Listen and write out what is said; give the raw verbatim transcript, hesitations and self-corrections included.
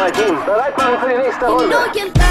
mein Team. Bereit machen für die nächste Runde.